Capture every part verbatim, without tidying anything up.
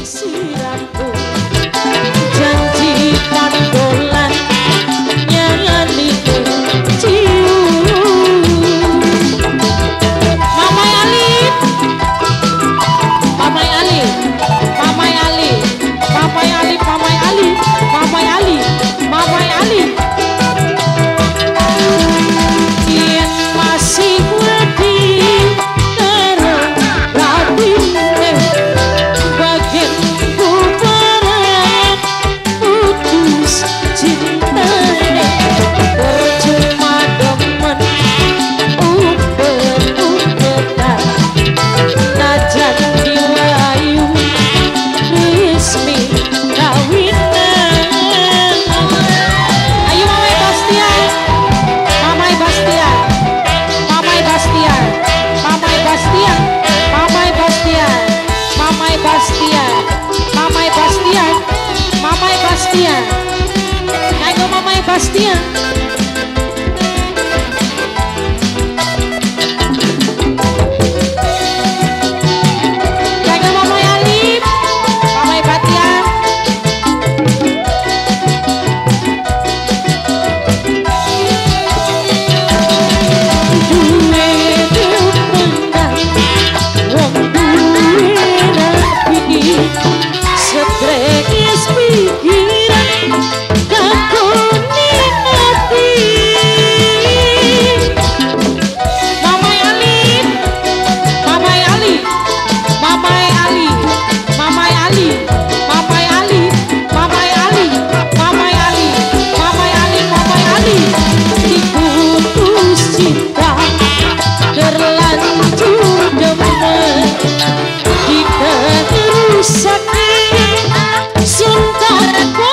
sirahku janji pandolan nyali cium Mamai Ali Mamai Ali Mamai Ali Mamai Ali Mamai Ali Mamai Ali Mamai Ali Yen masih wedi terang rabine bagian ku berat putus cintane percuma demen uber-ubetan najan diwayu resmi kawinan ayo Mamai Bastian Mamai Bastian Mamai Bastian Mamai Bastian Mamai Bastian Mamai Bastian Mamai Bastian Mamai Bastian ayo Mamai Bastian ayo Mamai Ali Mamai Batian duwe demenang wong duwe rapi stres pikiran kakone ati Mamai Ali Mamai Ali Mamai Ali Mamai Ali Mamai Ali Mamai Ali Mamai Ali Mamai Ali Mamai Ali diputus cinta terlanjur demen kita rusak suntar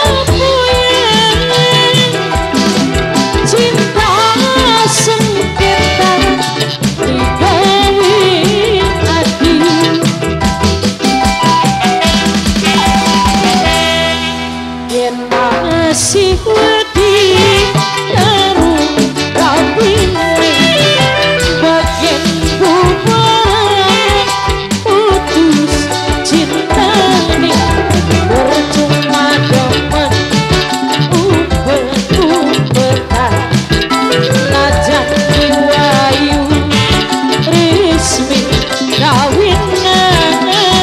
kepuyen cinta sengketa digawe adil yen masih wedi terung rabine bagian bubaran putus cintane percuma demen uber-ubetan najan diwayu resmi kawinan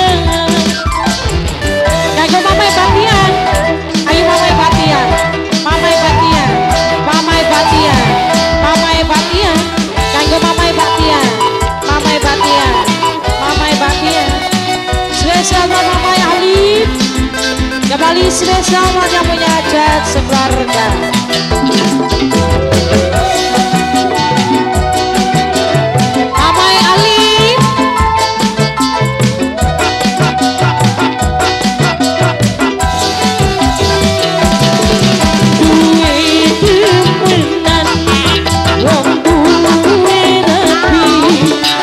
ayo Mamai Batian ayo Mamai Batian Mamai Batian Mamai Batian Mamai Batian ayo Mamai Batian Mamai Batian Mamai Batian spesial buat Mamai Ali kembali spesial buat yang punya hajat sekeluarga Mamai Ali duwe demenan wong duwe rapi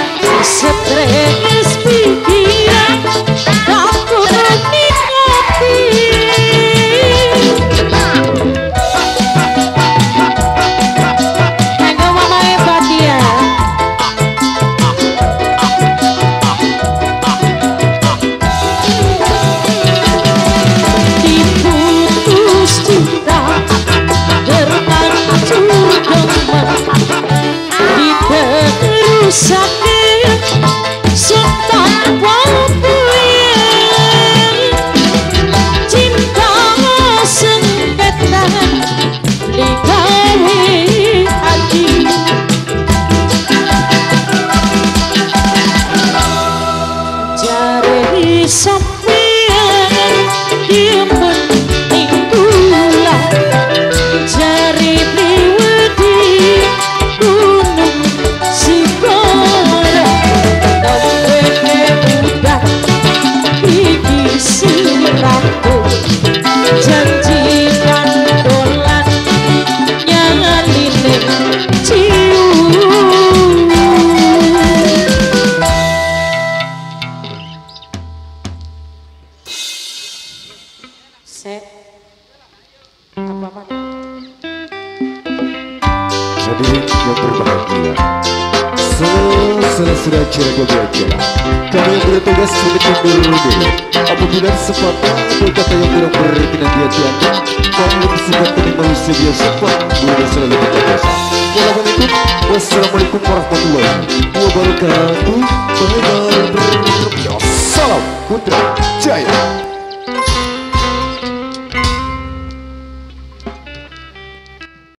stres pikiran kakone ati ayo Mamai Batian diputus cinta terlanjur demen diterusak suntar kepuyen cinta sengketa digawe adil jare sampeyan demen ning kula jare priwedi gunung Sigoro tawene budak iki sirahku janji pandolan nyaline cium set apa mana hadirin yang berbahagia Sudah jago belajar. Kami yang bertugas untuk mundur. Apabila sepatah ada kata yang kurang berkenan di hati Anda, kami bersifat kami manusia biasa, boleh selalu kita biasa. Wassalamualaikum Wassalamualaikum warahmatullahi wabarakatuh. Bye bye. Salam Putra Jaya.